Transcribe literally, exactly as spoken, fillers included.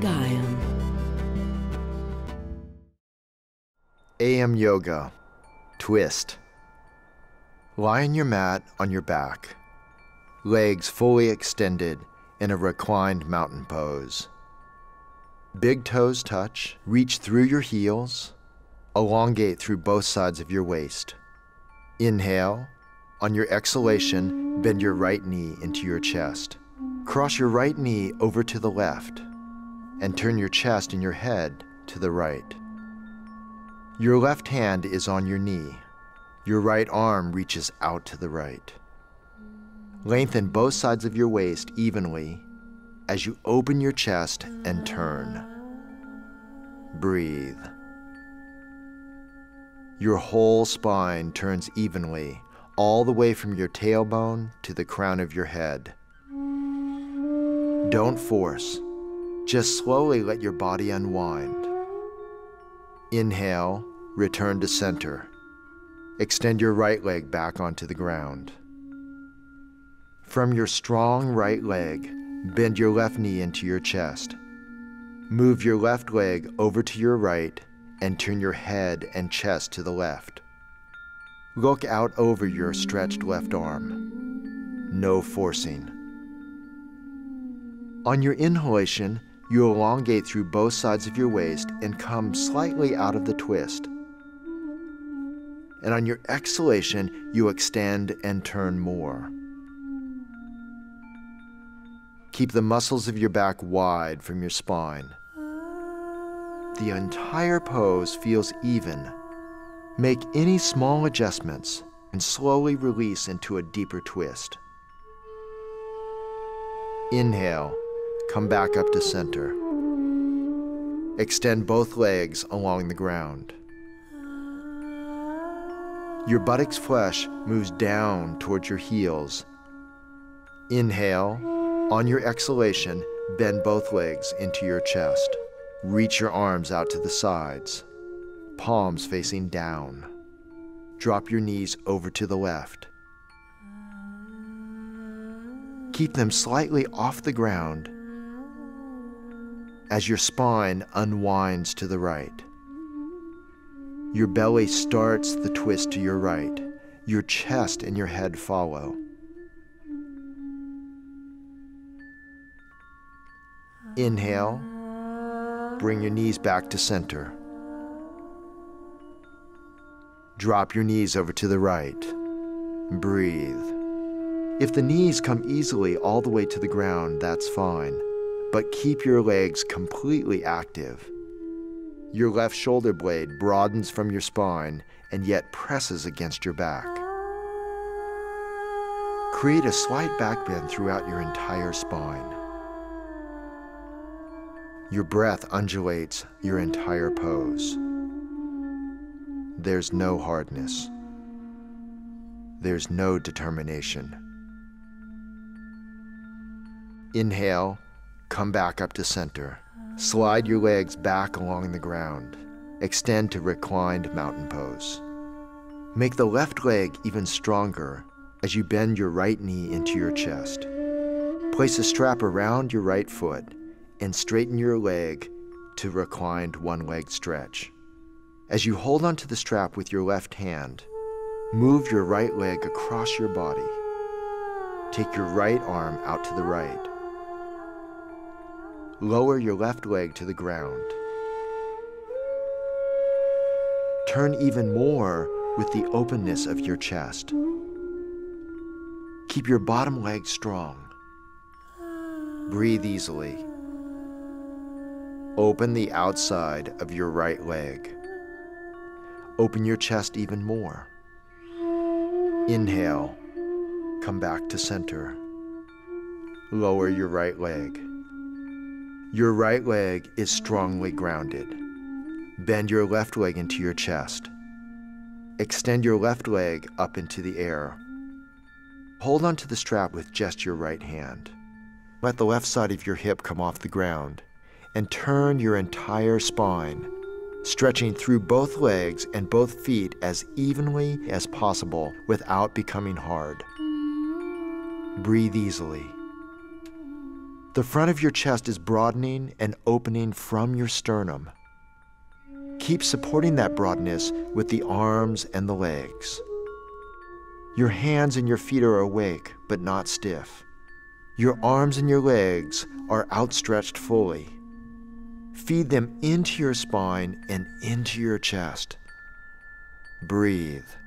Gaiam. A M Yoga. Twist. Lie on your mat on your back, legs fully extended in a reclined mountain pose. Big toes touch, reach through your heels, elongate through both sides of your waist. Inhale. On your exhalation, bend your right knee into your chest. Cross your right knee over to the left and turn your chest and your head to the right. Your left hand is on your knee. Your right arm reaches out to the right. Lengthen both sides of your waist evenly as you open your chest and turn. Breathe. Your whole spine turns evenly, all the way from your tailbone to the crown of your head. Don't force. Just slowly let your body unwind. Inhale, return to center. Extend your right leg back onto the ground. From your strong right leg, bend your left knee into your chest. Move your left leg over to your right and turn your head and chest to the left. Look out over your stretched left arm. No forcing. On your inhalation, you elongate through both sides of your waist and come slightly out of the twist. And on your exhalation, you extend and turn more. Keep the muscles of your back wide from your spine. The entire pose feels even. Make any small adjustments and slowly release into a deeper twist. Inhale, come back up to center. Extend both legs along the ground. Your buttocks flesh moves down towards your heels. Inhale. On your exhalation, bend both legs into your chest. Reach your arms out to the sides, palms facing down. Drop your knees over to the left. Keep them slightly off the ground as your spine unwinds to the right. Your belly starts the twist to your right. Your chest and your head follow. Inhale, bring your knees back to center. Drop your knees over to the right. Breathe. If the knees come easily all the way to the ground, that's fine, but keep your legs completely active. Your left shoulder blade broadens from your spine and yet presses against your back. Create a slight back bend throughout your entire spine. Your breath undulates your entire pose. There's no hardness. There's no determination. Inhale, come back up to center. Slide your legs back along the ground. Extend to reclined mountain pose. Make the left leg even stronger as you bend your right knee into your chest. Place a strap around your right foot and straighten your leg to reclined one-leg stretch. As you hold onto the strap with your left hand, move your right leg across your body. Take your right arm out to the right. Lower your left leg to the ground. Turn even more with the openness of your chest. Keep your bottom leg strong. Breathe easily. Open the outside of your right leg. Open your chest even more. Inhale, come back to center. Lower your right leg. Your right leg is strongly grounded. Bend your left leg into your chest. Extend your left leg up into the air. Hold onto the strap with just your right hand. Let the left side of your hip come off the ground and turn your entire spine, stretching through both legs and both feet as evenly as possible without becoming hard. Breathe easily. The front of your chest is broadening and opening from your sternum. Keep supporting that broadness with the arms and the legs. Your hands and your feet are awake, but not stiff. Your arms and your legs are outstretched fully. Feed them into your spine and into your chest. Breathe.